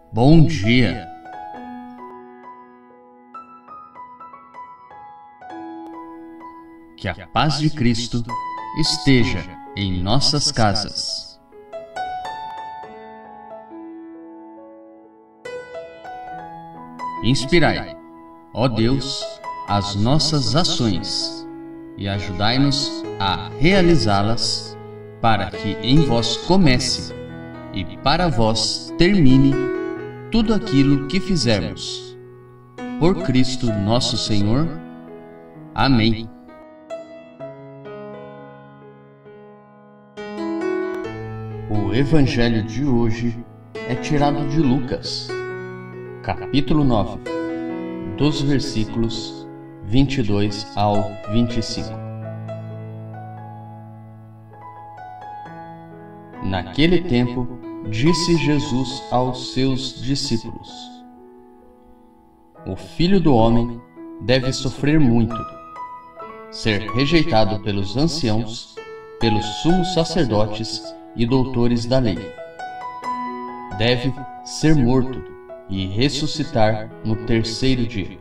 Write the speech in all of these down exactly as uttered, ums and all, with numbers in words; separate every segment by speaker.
Speaker 1: Bom dia! Que a paz de Cristo esteja em nossas casas. Inspirai, ó Deus, as nossas ações e ajudai-nos a realizá-las, para que em vós comece e para vós termine tudo aquilo que fizermos. Por Cristo nosso Senhor. Amém. O Evangelho de hoje é tirado de Lucas, capítulo nove, dos versículos vinte e dois ao vinte e cinco. Naquele tempo, disse Jesus aos seus discípulos: O Filho do Homem deve sofrer muito, ser rejeitado pelos anciãos, pelos sumos sacerdotes e doutores da lei. Deve ser morto e ressuscitar no terceiro dia.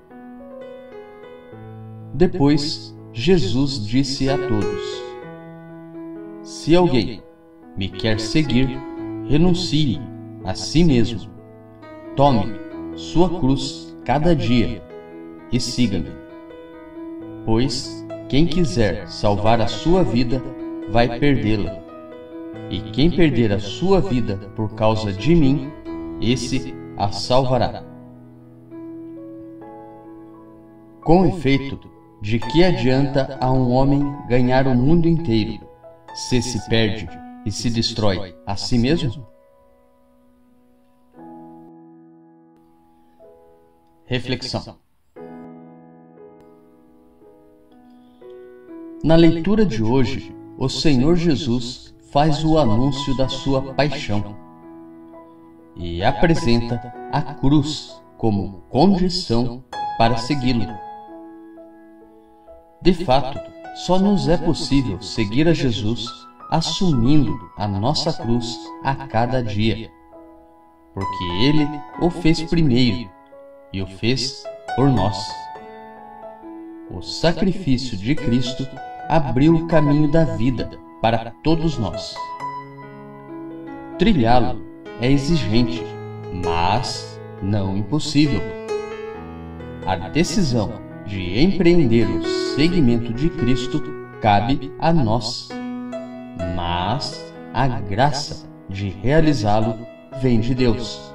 Speaker 1: Depois, Jesus disse a todos: Se alguém me quer seguir, renuncie a si mesmo, tome sua cruz cada dia e siga-me. Pois quem quiser salvar a sua vida vai perdê-la, e quem perder a sua vida por causa de mim, esse a salvará. Com efeito, de que adianta a um homem ganhar o mundo inteiro, se se perde e se destrói a si mesmo? Reflexão. Na leitura de hoje, o Senhor Jesus faz o anúncio da sua paixão e apresenta a cruz como condição para segui-lo. De fato, só nos é possível seguir a Jesus assumindo a nossa cruz a cada dia, porque Ele o fez primeiro e o fez por nós. O sacrifício de Cristo abriu o caminho da vida para todos nós. Trilhá-lo é exigente, mas não impossível. A decisão de empreender o seguimento de Cristo cabe a nós, mas a graça de realizá-lo vem de Deus.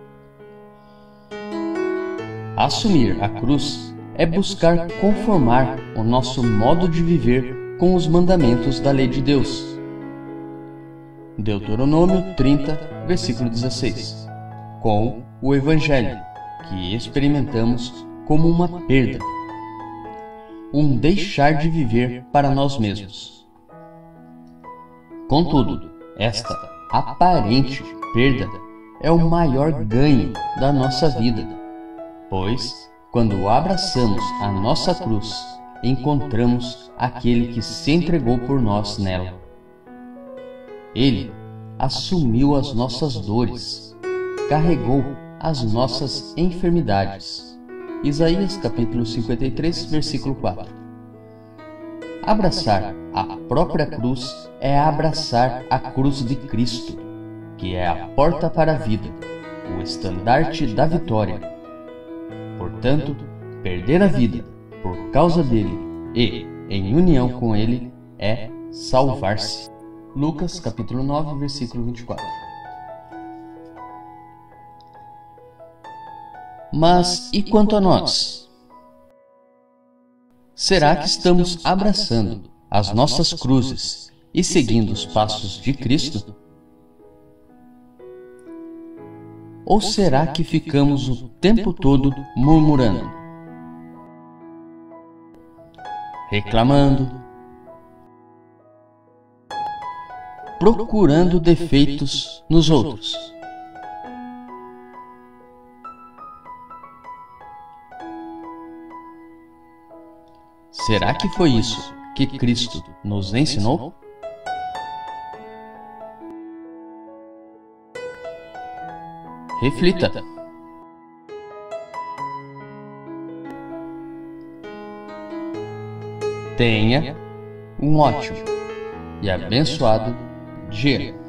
Speaker 1: Assumir a cruz é buscar conformar o nosso modo de viver com os mandamentos da lei de Deus. Deuteronômio trinta, versículo dezesseis. Com o Evangelho, que experimentamos como uma perda, um deixar de viver para nós mesmos. Contudo, esta aparente perda é o maior ganho da nossa vida, pois, quando abraçamos a nossa cruz, encontramos aquele que se entregou por nós nela. Ele assumiu as nossas dores, carregou as nossas enfermidades. Isaías capítulo cinquenta e três, versículo quatro. Abraçar a própria cruz é abraçar a cruz de Cristo, que é a porta para a vida, o estandarte da vitória. Portanto, perder a vida por causa dele e em união com ele é salvar-se. Lucas capítulo nove, versículo vinte e quatro. Mas e quanto a nós? Será que estamos abraçando as nossas cruzes e seguindo os passos de Cristo? Ou será que ficamos o tempo todo murmurando, reclamando, procurando defeitos nos outros? Será que foi isso que Cristo nos ensinou? Reflita. Tenha um ótimo e abençoado dia.